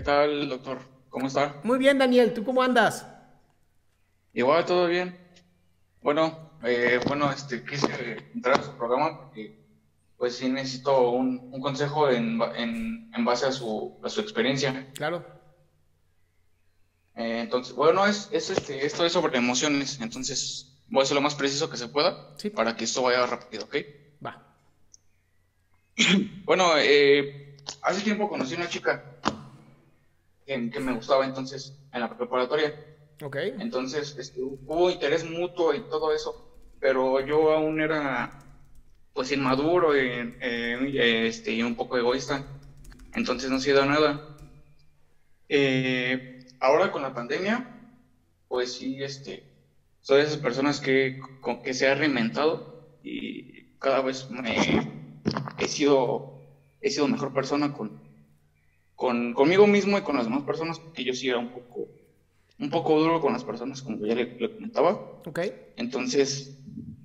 tal, doctor? ¿Cómo está? Muy bien, Daniel, ¿tú cómo andas? Igual, todo bien. Quise entrar a su programa porque, pues, sí necesito un consejo en base a su experiencia. Claro, Esto es sobre emociones, entonces voy a ser lo más preciso que se pueda sí, para que esto vaya rápido, ¿ok? va. Bueno, hace tiempo conocí una chica que me gustaba entonces en la preparatoria. Ok. Entonces, hubo interés mutuo y todo eso, pero yo aún era, pues, inmaduro y un poco egoísta. Entonces no se dio nada. Ahora con la pandemia, pues sí, soy de esas personas que se ha reinventado y cada vez he sido, he sido mejor persona conmigo mismo y con las demás personas, porque yo sí era un poco duro con las personas, como ya le comentaba. Ok. Entonces,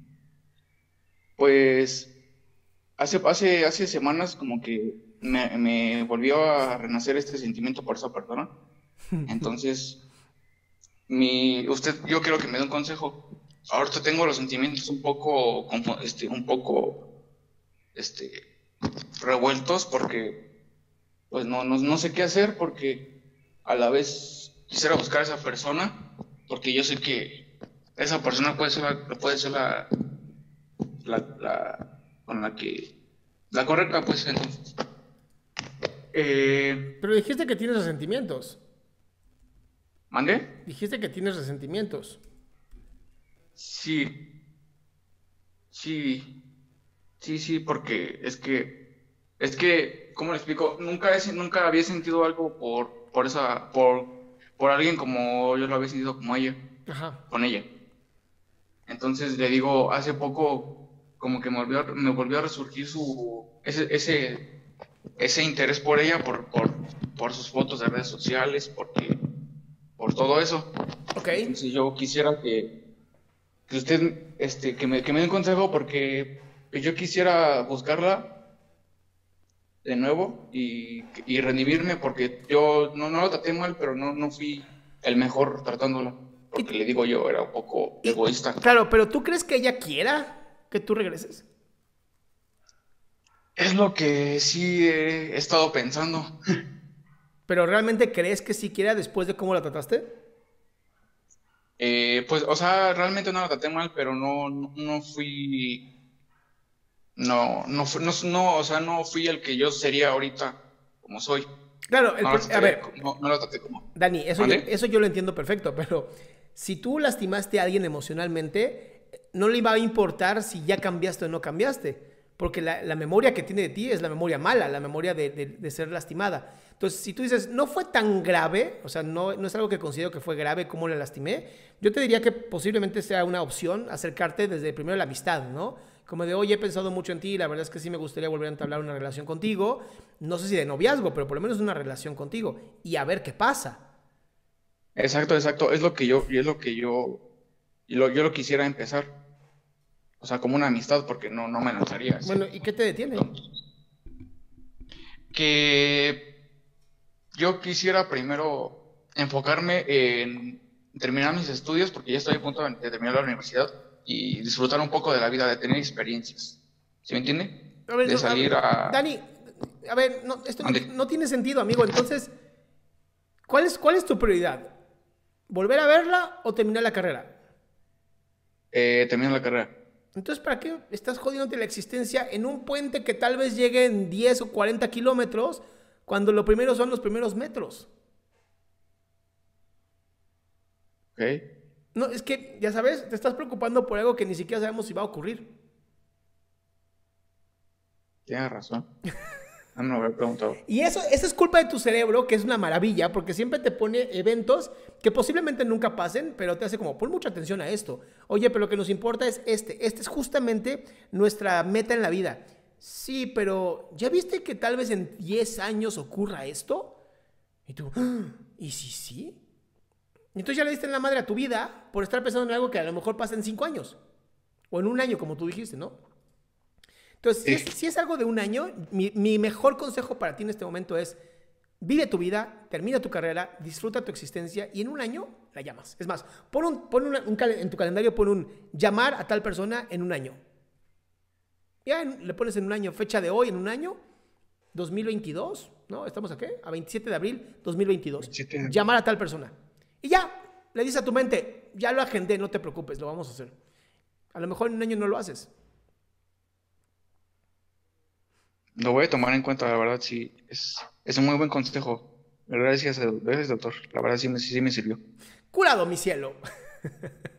pues hace semanas como que me volvió a renacer este sentimiento por esa persona. Entonces, yo quiero que me dé un consejo. Ahorita tengo los sentimientos este, revueltos porque pues no sé qué hacer porque a la vez quisiera buscar a esa persona porque yo sé que esa persona puede ser la con la correcta, pues entonces. Pero dijiste que tienes resentimientos. ¿Mandé? Dijiste que tienes resentimientos. Sí, sí, sí, porque ¿cómo le explico? Nunca había sentido algo por alguien como yo lo había sentido como ella, Ajá. con ella. Entonces le digo, hace poco como que me volvió a resurgir ese interés por ella, por sus fotos de redes sociales, por todo eso. Ok. Entonces yo quisiera que usted, que me dé un consejo porque yo quisiera buscarla de nuevo y redimirme porque yo no la traté mal, pero no fui el mejor tratándola, porque Y, le digo yo, era un poco egoísta. claro, pero ¿tú crees que ella quiera que tú regreses? Es lo que sí he estado pensando. ¿Pero realmente crees que sí quiera después de cómo la trataste? Pues, o sea, realmente no la traté mal, pero no fui, o sea, no fui el que yo sería ahorita como soy. Claro, a ver, No la traté como. Dani, eso ¿Vale? yo lo entiendo perfecto, pero si tú lastimaste a alguien emocionalmente, no le iba a importar si ya cambiaste o no cambiaste, porque la memoria que tiene de ti es la memoria mala, la memoria de ser lastimada. Entonces, si tú dices, no fue tan grave, o sea, no es algo que considero que fue grave como la lastimé, yo te diría que posiblemente sea una opción acercarte desde primero la amistad, ¿no? Como de, oye, he pensado mucho en ti, la verdad es que sí me gustaría volver a entablar una relación contigo, no sé si de noviazgo, pero por lo menos una relación contigo, y a ver qué pasa. Exacto, exacto. Yo lo quisiera empezar. O sea, como una amistad, porque no me lanzaría Bueno, así. ¿y qué te detiene? Que yo quisiera primero enfocarme en terminar mis estudios, porque ya estoy a punto de terminar la universidad y disfrutar un poco de la vida, de tener experiencias. ¿Sí me entiende? A ver, De no, a salir ver, a... Dani, a ver, no, esto no, Ande. no tiene sentido, amigo. Entonces, ¿cuál es tu prioridad? ¿Volver a verla o terminar la carrera? Terminar la carrera. Entonces, ¿para qué estás jodiéndote la existencia en un puente que tal vez llegue en 10 o 40 kilómetros cuando lo primero son los primeros metros? ¿Ok? No, es que, ya sabes, te estás preocupando por algo que ni siquiera sabemos si va a ocurrir. Tienes razón. No me lo había preguntado. Y eso es culpa de tu cerebro, que es una maravilla, porque siempre te pone eventos que posiblemente nunca pasen, pero te hace como, pon mucha atención a esto. Oye, pero lo que nos importa es este. Este es justamente nuestra meta en la vida. Sí, pero ¿ya viste que tal vez en 10 años ocurra esto? Y tú, "Ah, ¿y si sí? Y entonces ya le diste en la madre a tu vida por estar pensando en algo que a lo mejor pasa en 5 años. O en un año, como tú dijiste, ¿no? Entonces, si es, Sí. si es algo de un año, mi mejor consejo para ti en este momento es, Vive tu vida, termina tu carrera, disfruta tu existencia y en un año la llamas. Es más, en tu calendario pon un llamar a tal persona en un año. Ya le pones en un año, fecha de hoy, en un año, 2022, ¿no? ¿Estamos a qué? A 27 de abril 2022. 27. Llamar a tal persona. Y ya, le dices a tu mente, ya lo agendé, no te preocupes, lo vamos a hacer. A lo mejor en un año no lo haces. Lo voy a tomar en cuenta, la verdad, sí. Es un muy buen consejo. Gracias, doctor. La verdad, sí me sirvió. Curado, mi cielo.